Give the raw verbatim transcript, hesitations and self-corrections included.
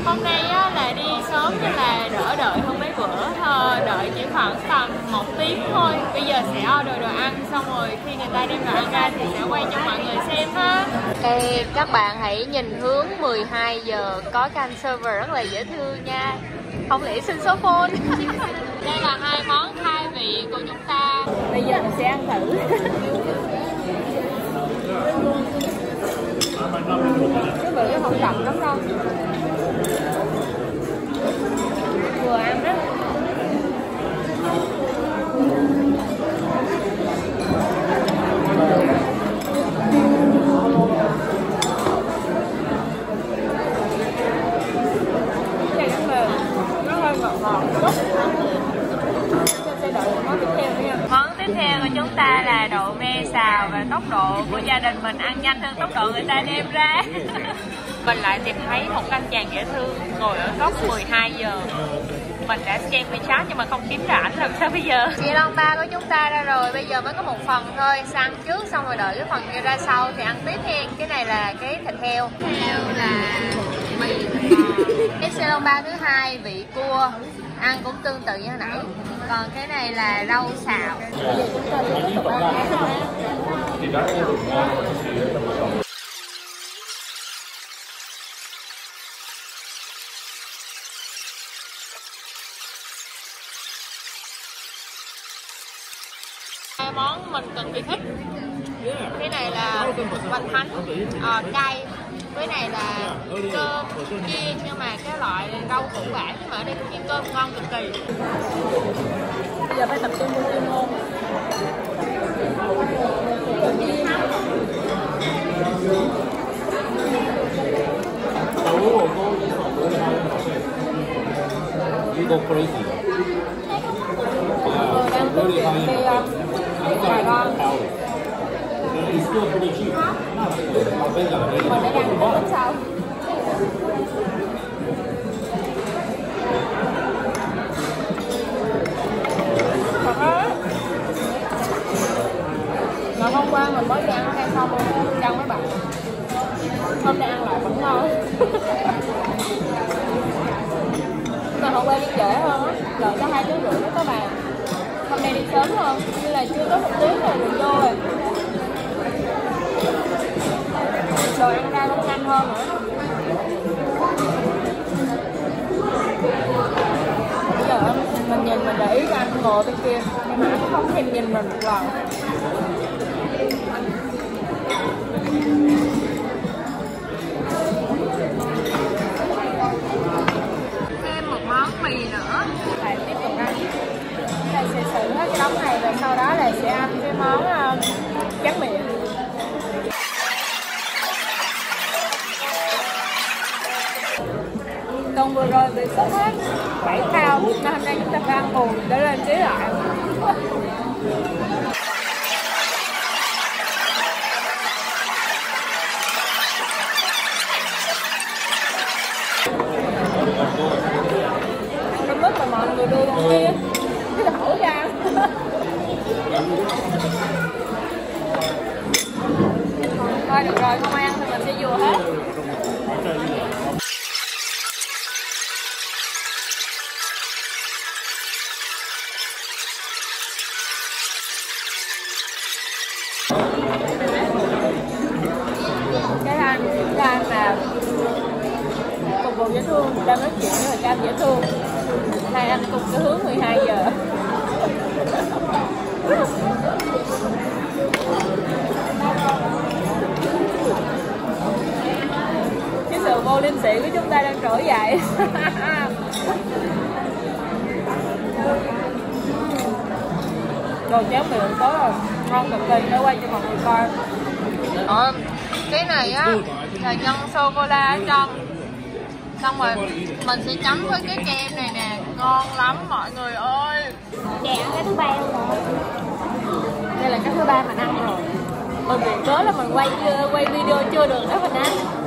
Hôm nay á, là đi sớm nên là đỡ đợi hơn mấy bữa thôi, đợi chỉ khoảng tầm một tiếng thôi. Bây giờ sẽ order đồ ăn, xong rồi khi người ta đem đồ ăn ra thì sẽ quay cho mọi người xem ha. Ê, các bạn hãy nhìn hướng mười hai giờ, có canh server rất là dễ thương nha. Không lẽ xin số phone. Đây là hai món khai vị của chúng ta. Bây giờ mình sẽ ăn thử. Cái bự không đậm lắm đâu. Vừa ăn đó. Cái này mềm, nó hơi ngọt ngọt chút. Sẽ đợi món tiếp theo nữa nha. Món tiếp theo của chúng ta là đậu me xào, và tốc độ của gia đình mình ăn nhanh hơn tốc độ người ta đem ra. Mình lại tìm thấy một anh chàng dễ thương ngồi ở góc mười hai giờ. Mình đã scan WeChat nhưng mà không kiếm ra ảnh, làm sao bây giờ? Chị Lon ba của chúng ta ra rồi, bây giờ mới có một phần thôi. Sang trước xong rồi đợi cái phần kia ra sau thì ăn tiếp hen. Cái này là cái thịt heo. Heo là mì thịt bò. Cái xe Lon ba thứ hai vị cua, ăn cũng tương tự như hồi nãy. Còn cái này là rau xào. Bây giờ chúng ta sẽ tiếp tục ăn ha. Hai món mình cần phải thích. Cái này là bánh thánh à, cay. Cái này là cơm chiên nhưng mà cái loại rau củ quả, nhưng mà ở đây chiên cơm ngon cực kỳ. Bây giờ phải tập trung vô chuyên môn. 이거 crazy. Đang thực hiện cái Đài Loan. Mình đã đang có bánh sau. Thật đó. Ngày hôm qua mình mới đi ăn hay xong rồi chăng mấy bạn. Hôm nay ăn lại vẫn ngon. Mà hôm qua đi trễ hơn á, đợi có hai tiếng rưỡi mới có bàn. Hôm nay đi sớm hơn, như là chưa có một tiếng rồi mình vô rồi. Đồ ăn ra cũng nhanh hơn nữa. Bây giờ mình nhìn mình để ý cho anh ngồi bên kia, nhưng mà anh không thèm nhìn mình một lần. Thêm một món mì nữa. Lại tiếp tục ăn. Đây sẽ xử hết cái đống này và sau đó là sẽ ăn cái món uh, tráng miệng. Tuần vừa rồi bị sốt hết bảy cao, nên hôm nay chúng ta phải ăn bù để lên ký lại. Trong lúc mà mọi người đưa con kia cái đổ ra. Thôi được rồi, không ai ăn thì mình sẽ vừa hết. Cái anh, cái anh mà phục vụ dễ thương, đang nói chuyện với người cam dễ thương. Hai anh cùng cái hướng mười hai giờ. Cái sự vô liêm sĩ của chúng ta đang trỗi dậy. Đồ cháo miệng có rồi, ngon cực kỳ, để quay cho mọi người coi. Ờ, cái này á là nhân sô cô la ở trong. Xong rồi mình sẽ chấm với cái kem này nè, ngon lắm mọi người ơi. Dạ, ăn cái thứ ba rồi. Đây là cái thứ ba mình ăn rồi. Mình bị cớ là mình quay quay video chưa được đó mình ăn.